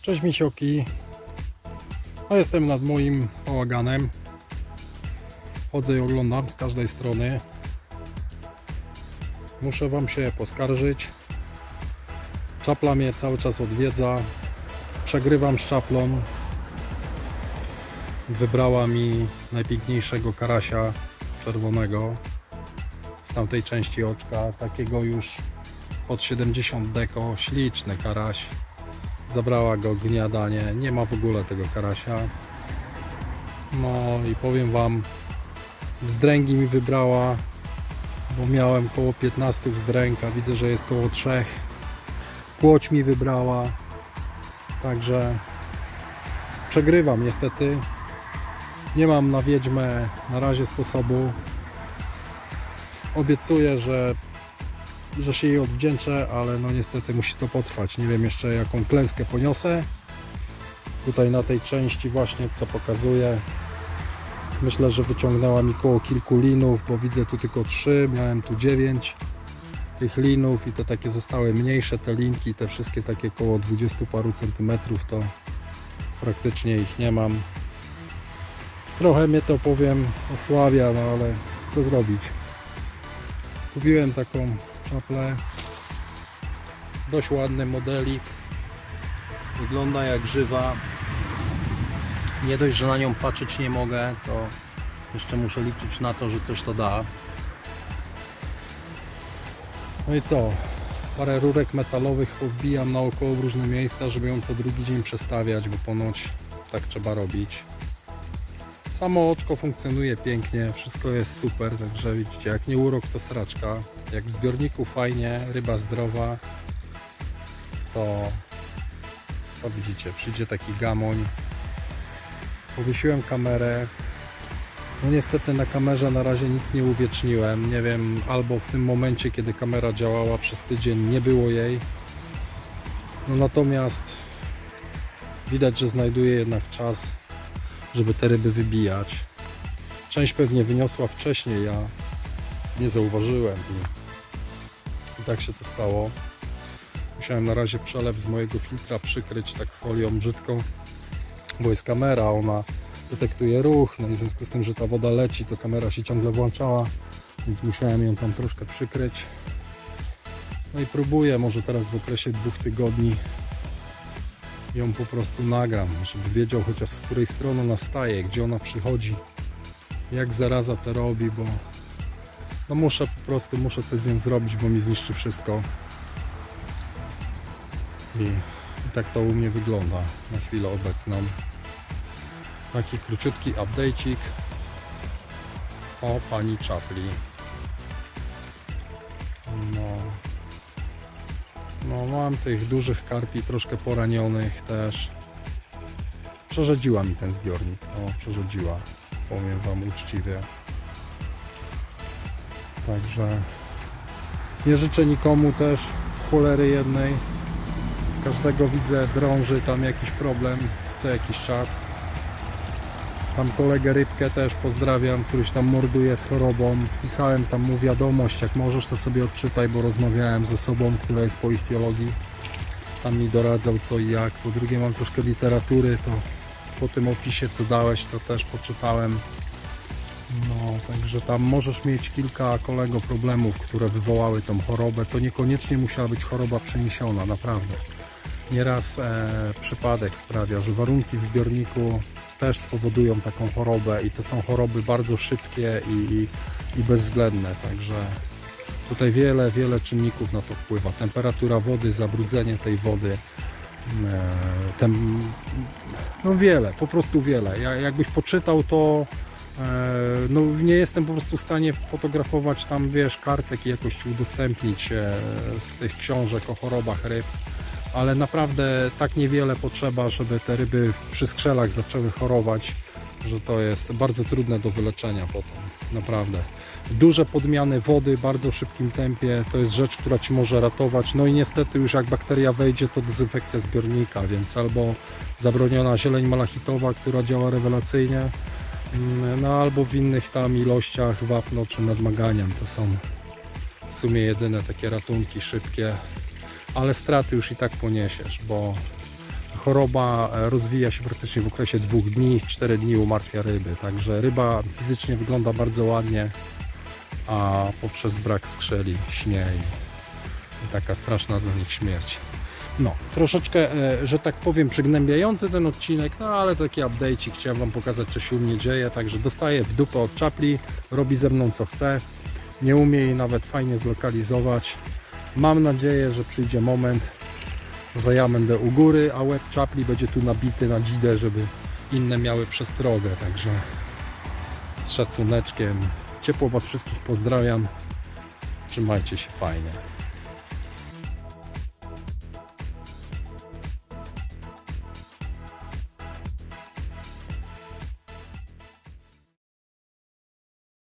Cześć misioki, jestem nad moim bałaganem. Chodzę i oglądam z każdej strony. Muszę wam się poskarżyć. Czapla mnie cały czas odwiedza. Przegrywam z czaplą. Wybrała mi najpiękniejszego karasia czerwonego z tamtej części oczka, takiego już pod 70 deko, śliczny karaś. Zabrała go gniadanie, nie ma w ogóle tego karasia. No i powiem wam, wzdręgi mi wybrała, bo miałem koło 15 wzdręg, a widzę, że jest koło 3. Płoć mi wybrała, także przegrywam niestety. Nie mam na wiedźmę na razie sposobu. Obiecuję, że się jej odwdzięczę, ale no niestety musi to potrwać. Nie wiem jeszcze jaką klęskę poniosę. Tutaj na tej części właśnie co pokazuję, myślę, że wyciągnęła mi koło kilku linów, bo widzę tu tylko 3, miałem tu 9 tych linów i to takie zostały mniejsze te linki, te wszystkie takie koło 20 paru centymetrów, to praktycznie ich nie mam. Trochę mnie to, powiem, osłabia, no ale co zrobić. Kupiłem taką czaplę, dość ładny modelik, wygląda jak żywa. Nie dość, że na nią patrzeć nie mogę, to jeszcze muszę liczyć na to, że coś to da. No i co? Parę rurek metalowych powbijam naokoło w różne miejsca, żeby ją co drugi dzień przestawiać, bo ponoć tak trzeba robić. Samo oczko funkcjonuje pięknie, wszystko jest super, także widzicie, jak nie urok to sraczka. Jak w zbiorniku fajnie, ryba zdrowa, to widzicie, przyjdzie taki gamoń. Powiesiłem kamerę. No niestety na kamerze na razie nic nie uwieczniłem. Nie wiem, albo w tym momencie, kiedy kamera działała przez tydzień, nie było jej. No natomiast widać, że znajduje jednak czas, żeby te ryby wybijać. Część pewnie wyniosła wcześniej, ja nie zauważyłem i tak się to stało. Musiałem na razie przelew z mojego filtra przykryć tak folią brzydką, bo jest kamera, ona detektuje ruch, no i w związku z tym, że ta woda leci, to kamera się ciągle włączała, więc musiałem ją tam troszkę przykryć. No i próbuję, może teraz w okresie 2 tygodni ją po prostu nagram, żeby wiedział chociaż z której strony ona staje, gdzie ona przychodzi, jak zaraza to robi, bo no muszę coś z nią zrobić, bo mi zniszczy wszystko. I tak to u mnie wygląda na chwilę obecną. Taki króciutki update'ik o pani czapli. No mam tych dużych karpi, troszkę poranionych też. Przerzedziła mi ten zbiornik, przerzedziła, powiem wam uczciwie. Także nie życzę nikomu też cholery jednej. Każdego widzę drąży tam jakiś problem co jakiś czas. Tam kolegę Rybkę też pozdrawiam, któryś tam morduje z chorobą. Pisałem tam mu wiadomość, jak możesz to sobie odczytaj, bo rozmawiałem z osobą, która jest po ichtiologii. Tam mi doradzał co i jak. Po drugie mam troszkę literatury, to po tym opisie co dałeś to też poczytałem. No, także tam możesz mieć kilka kolego problemów, które wywołały tą chorobę. To niekoniecznie musiała być choroba przeniesiona, naprawdę. Nieraz przypadek sprawia, że warunki w zbiorniku też spowodują taką chorobę i to są choroby bardzo szybkie i bezwzględne, także tutaj wiele czynników na to wpływa. Temperatura wody, zabrudzenie tej wody, no wiele, po prostu wiele. Jakbyś poczytał to, no nie jestem po prostu w stanie fotografować tam, wiesz, kartek i jakoś udostępnić z tych książek o chorobach ryb. Ale naprawdę tak niewiele potrzeba, żeby te ryby przy skrzelach zaczęły chorować, że to jest bardzo trudne do wyleczenia potem, naprawdę. Duże podmiany wody w bardzo szybkim tempie to jest rzecz, która ci może ratować. No i niestety już jak bakteria wejdzie, to dezynfekcja zbiornika, więc albo zabroniona zieleń malachitowa, która działa rewelacyjnie, no albo w innych tam ilościach wapno czy nadmaganiam. To są w sumie jedyne takie ratunki szybkie. Ale straty już i tak poniesiesz, bo choroba rozwija się praktycznie w okresie 2 dni, 4 dni umartwia ryby, także ryba fizycznie wygląda bardzo ładnie, a poprzez brak skrzeli śnie i taka straszna dla nich śmierć. No, troszeczkę, że tak powiem, przygnębiający ten odcinek, no ale taki update'ik, chciałem Wam pokazać, co się u mnie dzieje, także dostaję w dupę od czapli, robi ze mną co chce, nie umie jej nawet fajnie zlokalizować. Mam nadzieję, że przyjdzie moment, że ja będę u góry, a łeb czapli będzie tu nabity na dzidę, żeby inne miały przestrogę, także z szacuneczkiem, ciepło Was wszystkich pozdrawiam, trzymajcie się fajnie.